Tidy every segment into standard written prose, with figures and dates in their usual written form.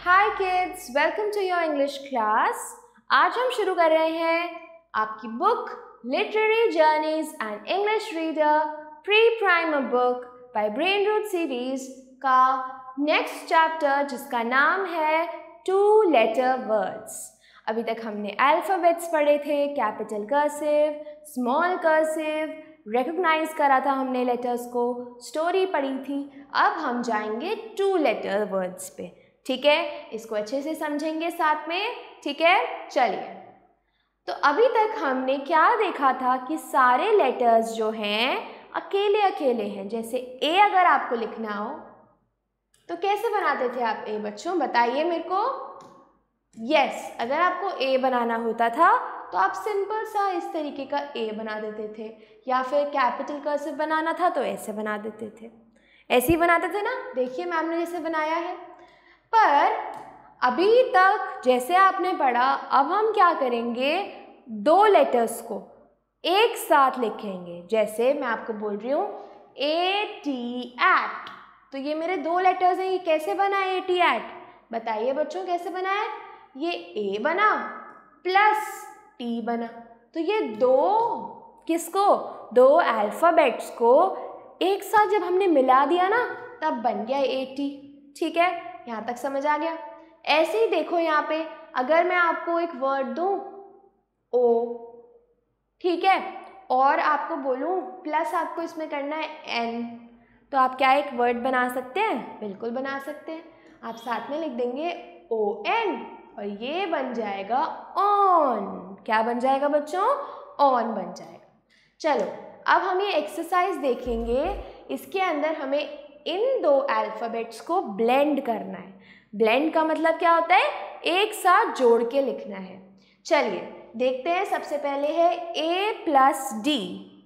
Hi kids, welcome to your English class. आज हम शुरू कर रहे हैं आपकी book literary journeys and English reader pre primer book by brain root series का नेक्स्ट चैप्टर, जिसका नाम है 2 लेटर वर्ड्स। अभी तक हमने अल्फ़ाबेट्स पढ़े थे, capital cursive, small cursive, recognise करा था हमने लेटर्स को, स्टोरी पढ़ी थी। अब हम जाएंगे 2 लेटर वर्ड्स पे, ठीक है। इसको अच्छे से समझेंगे साथ में, ठीक है। चलिए, तो अभी तक हमने क्या देखा था कि सारे लेटर्स जो हैं अकेले अकेले हैं। जैसे ए अगर आपको लिखना हो तो कैसे बनाते थे आप ए? बच्चों बताइए मेरे को। यस, अगर आपको ए बनाना होता था तो आप सिंपल सा इस तरीके का ए बना देते थे, या फिर कैपिटल कर्सिव बनाना था तो ऐसे बना देते थे। ऐसे ही बनाते थे ना, देखिए मैम ने जैसे बनाया है। पर अभी तक जैसे आपने पढ़ा, अब हम क्या करेंगे, 2 लेटर्स को एक साथ लिखेंगे। जैसे मैं आपको बोल रही हूँ AT एट, तो ये मेरे 2 लेटर्स हैं। ये कैसे बना AT एट? बताइए बच्चों कैसे बना है? ये A बना प्लस T बना, तो ये 2 अल्फ़ाबेट्स को एक साथ जब हमने मिला दिया ना, तब बन गया AT। ठीक है, यहाँ तक समझ आ गया। ऐसे ही देखो यहाँ पे, अगर मैं आपको एक वर्ड दूँ O, ठीक है, और आपको बोलूँ प्लस आपको इसमें करना है N, तो आप क्या एक वर्ड बना सकते हैं? बिल्कुल बना सकते हैं। आप साथ में लिख देंगे ON और ये बन जाएगा ऑन। क्या बन जाएगा बच्चों? ऑन बन जाएगा। चलो, अब हम ये एक्सरसाइज देखेंगे। इसके अंदर हमें इन 2 अल्फ़ाबेट्स को ब्लेंड करना है। ब्लेंड का मतलब क्या होता है? एक साथ जोड़ के लिखना है। चलिए देखते हैं। सबसे पहले है A plus D।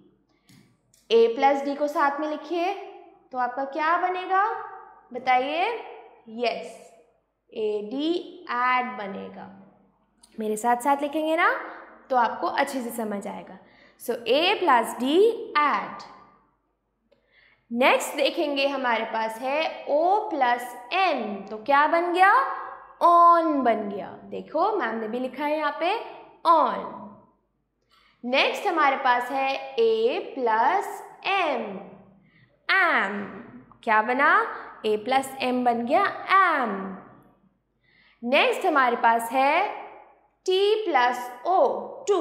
A plus D को साथ में लिखिए तो आपका क्या बनेगा बताइए? यस, AD एड बनेगा। मेरे साथ साथ लिखेंगे ना तो आपको अच्छे से समझ आएगा। So A plus D add. Next देखेंगे, हमारे पास है O प्लस N, तो क्या बन गया? ऑन बन गया। देखो मैम ने भी लिखा है यहाँ पे ऑन। नेक्स्ट हमारे पास है A प्लस M, एम। क्या बना? A प्लस M बन गया एम। नेक्स्ट हमारे पास है T प्लस O, टू।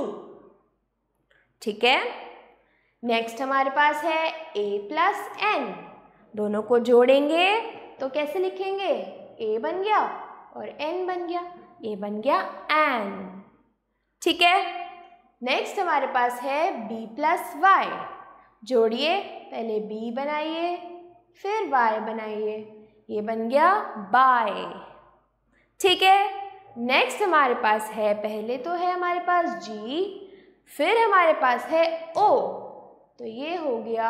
ठीक है। नेक्स्ट हमारे पास है A प्लस N, दोनों को जोड़ेंगे तो कैसे लिखेंगे? A बन गया और N बन गया, A बन गया एन। ठीक है। नेक्स्ट हमारे पास है B प्लस Y, जोड़िए, पहले B बनाइए फिर Y बनाइए, ये बन गया बाय। ठीक है। नेक्स्ट हमारे पास है, पहले तो है हमारे पास G, फिर हमारे पास है O, तो ये हो गया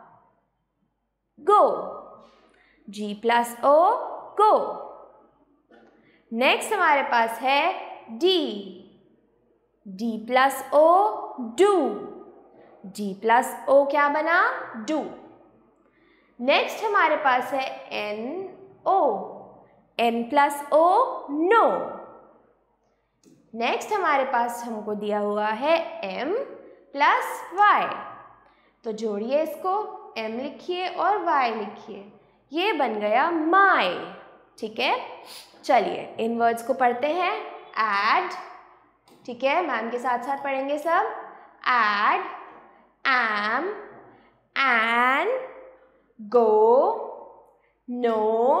go. G plus O, go. Next हमारे पास है D, D plus O, do. D plus O क्या बना? डू। नेक्स्ट हमारे पास है N O, N plus O, no. Next हमारे पास हमको दिया हुआ है M प्लस Y, तो जोड़िए इसको, M लिखिए और Y लिखिए, ये बन गया माय। ठीक है। चलिए इन वर्ड्स को पढ़ते हैं। एड, ठीक है, मैम के साथ साथ पढ़ेंगे सब। Add, am, an, go, no,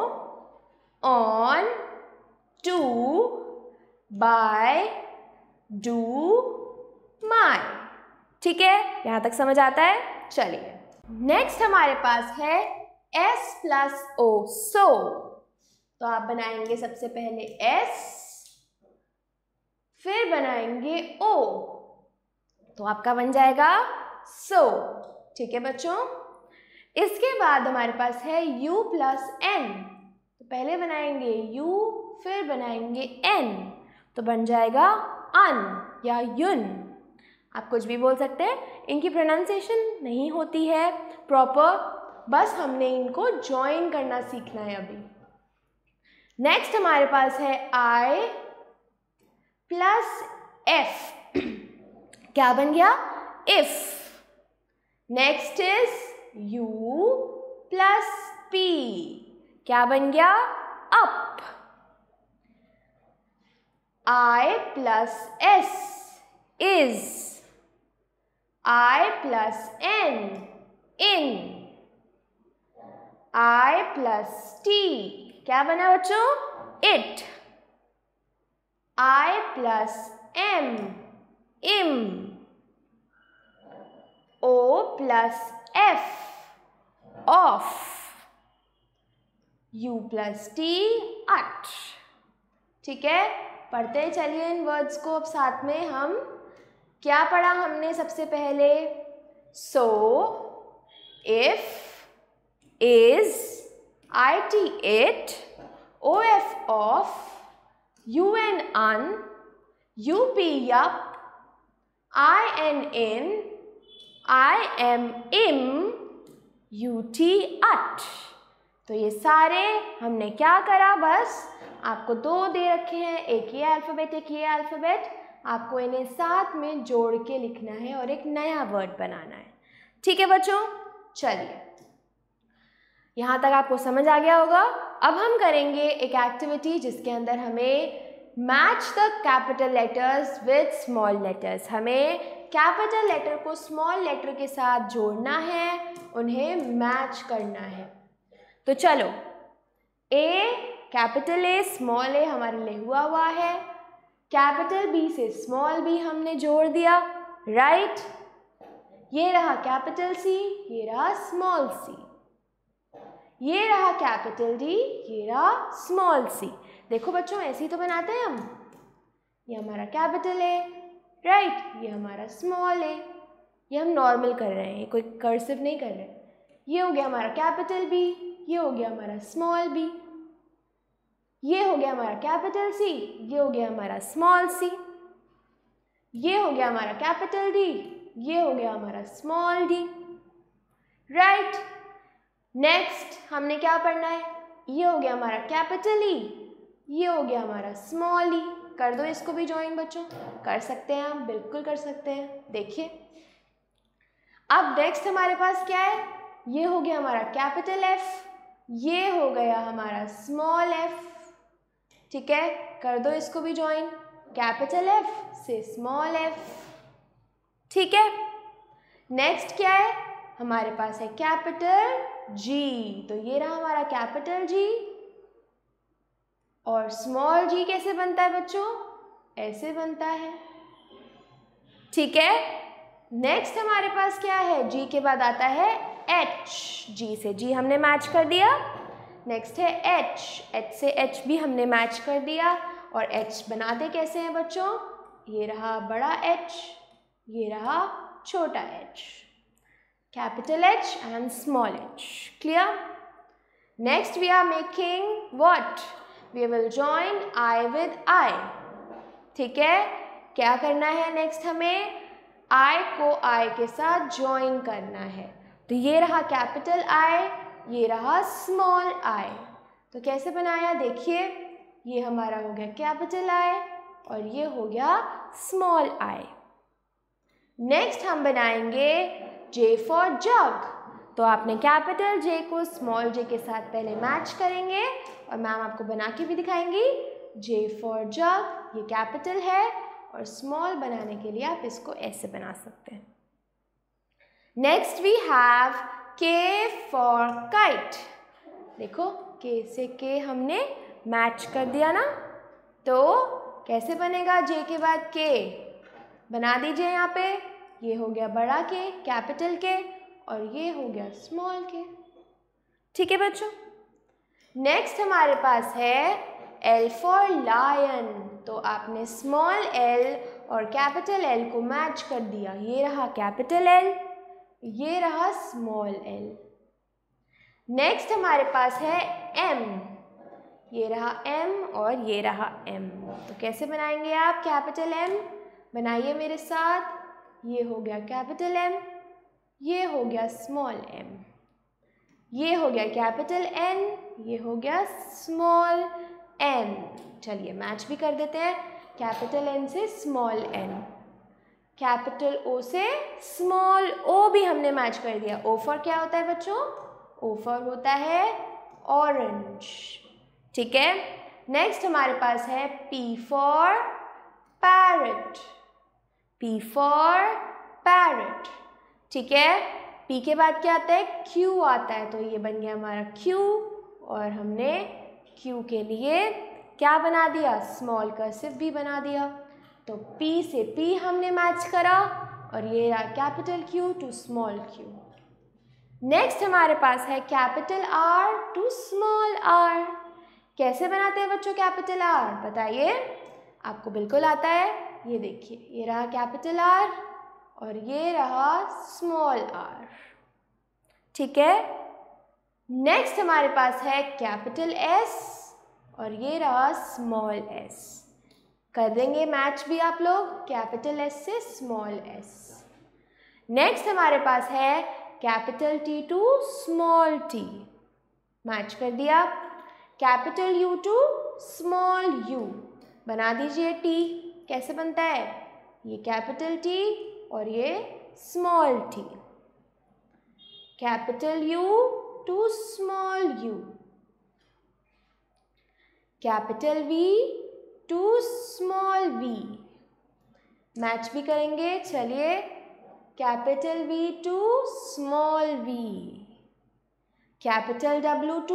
on, to, by, do, my. ठीक है, यहाँ तक समझ आता है। चलिए नेक्स्ट हमारे पास है S प्लस O, सो। तो आप बनाएंगे सबसे पहले S, फिर बनाएंगे O, तो आपका बन जाएगा सो। ठीक है बच्चों। इसके बाद हमारे पास है U प्लस N, तो पहले बनाएंगे U फिर बनाएंगे N, तो बन जाएगा अन या युन। आप कुछ भी बोल सकते हैं, इनकी प्रोनाउंसिएशन नहीं होती है प्रॉपर, बस हमने इनको ज्वाइन करना सीखना है अभी। नेक्स्ट हमारे पास है I प्लस F, क्या बन गया? If. Next is U plus P, क्या बन गया? अप. I plus S is. I plus N in. I plus T, क्या बना बच्चों? It. I plus M im. O plus F off. U plus T at. ठीक है, पढ़ते चलिए इन वर्ड्स को। अब साथ में हम क्या पढ़ा हमने सबसे पहले? So, if, is, it it, of off, un un, up yup, in in, I am im, ut at। तो ये सारे हमने क्या करा? बस आपको दो दे रखे हैं, एक ये अल्फ़ाबेट एक ये अल्फ़ाबेट, आपको इन्हें साथ में जोड़ के लिखना है और एक नया वर्ड बनाना है। ठीक है बच्चों, चलिए यहाँ तक आपको समझ आ गया होगा। अब हम करेंगे एक एक्टिविटी जिसके अंदर हमें match the capital letters with small letters, हमें कैपिटल लेटर को स्मॉल लेटर के साथ जोड़ना है, उन्हें मैच करना है। तो चलो, ए कैपिटल ए स्मॉल ए हमारे लिए हुआ है, कैपिटल बी से स्मॉल बी हमने जोड़ दिया, राइट। ये रहा कैपिटल सी, ये रहा स्मॉल सी, ये रहा कैपिटल डी, ये रहा स्मॉल सी। देखो बच्चों, ऐसे ही तो बनाते हैं हम। ये हमारा कैपिटल ए, राइट, ये हमारा स्मॉल ए, ये हम नॉर्मल कर रहे हैं, कोई कर्सिव नहीं कर रहे। ये हो गया हमारा कैपिटल बी, ये हो गया हमारा स्मॉल बी, ये हो गया हमारा कैपिटल सी, ये हो गया हमारा स्मॉल सी, ये हो गया हमारा कैपिटल डी, ये हो गया हमारा स्मॉल डी, राइट। नेक्स्ट हमने क्या पढ़ना है? ये हो गया हमारा कैपिटल ई, ये हो गया हमारा स्मॉल ई। कर दो इसको भी ज्वाइन बच्चों, कर सकते हैं आप, बिल्कुल कर सकते हैं। देखिए अब नेक्स्ट हमारे पास क्या है? ये हो गया हमारा कैपिटल एफ, ये हो गया हमारा स्मॉल एफ, ठीक है, कर दो इसको भी ज्वाइन, कैपिटल एफ से स्मॉल एफ, ठीक है। नेक्स्ट क्या है? हमारे पास है कैपिटल जी, तो ये रहा हमारा कैपिटल जी। और स्मॉल जी कैसे बनता है बच्चों? ऐसे बनता है, ठीक है। नेक्स्ट हमारे पास क्या है? जी के बाद आता है एच, जी से जी हमने मैच कर दिया। नेक्स्ट है एच, एच से एच भी हमने मैच कर दिया। और एच बनाते कैसे हैं बच्चों? ये रहा बड़ा एच, ये रहा छोटा H, capital H and small H, clear. Next we are making what? We will join I with I, ठीक है। क्या करना है नेक्स्ट? हमें आई को आई के साथ जॉइन करना है। तो ये रहा कैपिटल आई, ये रहा स्मॉल आई। तो कैसे बनाया? देखिए, ये हमारा हो गया कैपिटल आई और ये हो गया स्मॉल आई। नेक्स्ट हम बनाएंगे जे फॉर जग। तो आपने कैपिटल जे को स्मॉल जे के साथ पहले मैच करेंगे और मैम आपको बना के भी दिखाएंगी। जे फॉर जग, ये कैपिटल है और स्मॉल बनाने के लिए आप इसको ऐसे बना सकते हैं। Next we have K for kite. देखो, के से के हमने मैच कर दिया ना, तो कैसे बनेगा? जे के बाद के बना दीजिए यहाँ पे। ये हो गया बड़ा के, कैपिटल के, और ये हो गया स्मॉल के, ठीक है बच्चों। नेक्स्ट हमारे पास है एल फॉर लायन। तो आपने स्मॉल एल और कैपिटल एल को मैच कर दिया। ये रहा कैपिटल एल, ये रहा स्मॉल एल। नेक्स्ट हमारे पास है एम, ये रहा एम और ये रहा एम। तो कैसे बनाएंगे आप कैपिटल एम? बनाइए मेरे साथ। ये हो गया कैपिटल एम, ये हो गया स्मॉल एम, ये हो गया कैपिटल एन, ये हो गया स्मॉल N. चलिए मैच भी कर देते हैं, कैपिटल N से स्मॉल n, कैपिटल O से स्मॉल o भी हमने मैच कर दिया. O फॉर क्या होता है बच्चों? O फॉर होता है ऑरेंज. ठीक है. नेक्स्ट हमारे पास है P for parrot. P for parrot. ठीक है. P के बाद क्या आता है? Q आता है. तो ये बन गया हमारा Q और हमने Q के लिए क्या बना दिया? स्मॉल कर्सिव भी बना दिया. तो P से P हमने मैच करा और ये रहा capital Q to small q. Next हमारे पास है capital R to small r. कैसे बनाते हैं बच्चों कैपिटल R? बताइए. आपको बिल्कुल आता है. ये देखिए, ये रहा कैपिटल R और ये रहा स्मॉल r. ठीक है. नेक्स्ट हमारे पास है कैपिटल S और ये रहा स्मॉल s. कर देंगे मैच भी आप लोग, कैपिटल S से स्मॉल s. नेक्स्ट हमारे पास है capital T to small t. Match कर दिया. Capital U to small u. बना दीजिए T. कैसे बनता है? ये कैपिटल T और ये small t. Capital U to small u. Capital V to small v. Match भी करेंगे. चलिए. Capital V to small v. Capital W to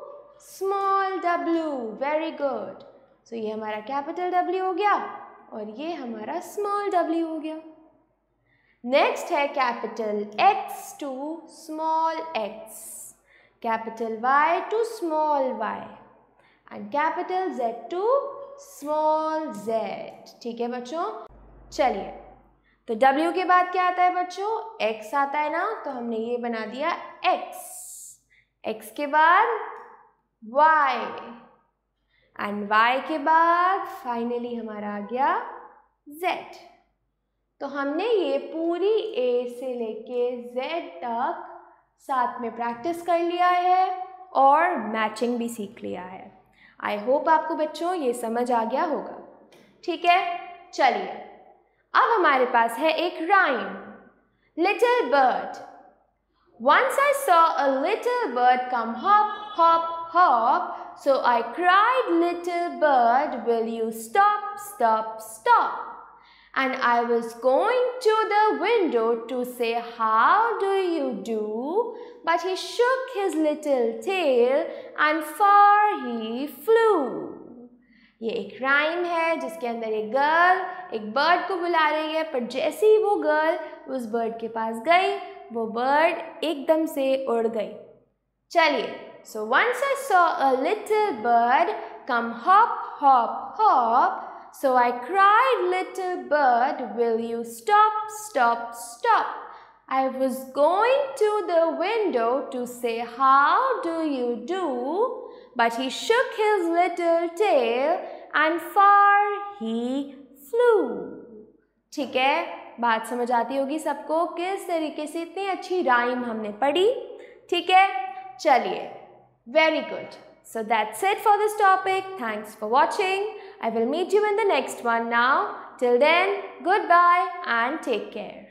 small w. Very good. So ये हमारा कैपिटल W हो गया और ये हमारा स्मॉल w हो गया. नेक्स्ट है capital X to small x. Capital Y to small y and capital Z to small z. ठीक है बच्चों. चलिए. तो W के बाद क्या आता है बच्चों? X आता है ना. तो हमने ये बना दिया X. X के बाद Y एंड Y के बाद फाइनली हमारा आ गया Z. तो हमने ये पूरी A से लेके Z तक साथ में प्रैक्टिस कर लिया है और मैचिंग भी सीख लिया है. आई होप आपको बच्चों ये समझ आ गया होगा. ठीक है. चलिए. अब हमारे पास है एक rhyme. Little bird. Once I saw a little bird come hop, hop, hop. So I cried, little bird, will you stop, stop, stop? And I was going to the window to say, how do you do? But he shook his little tail and far he flew. ये एक rhyme है जिसके अंदर एक girl एक bird को बुला रही है, पर जैसे ही वो गर्ल उस बर्ड के पास गई, वो बर्ड एकदम से उड़ गई. चलिए. So once I saw a little bird come hop, hop, hop. So I cried, little bird, will you stop, stop, stop? I was going to the window to say, how do you do? But he shook his little tail and far he flew. ठीक है. बात समझ आती होगी सबको किस तरीके से इतनी अच्छी राइम हमने पढ़ी. ठीक है. चलिए. Very good. So that's it for this topic. Thanks for watching. I will meet you in the next one now. Till then, goodbye and take care.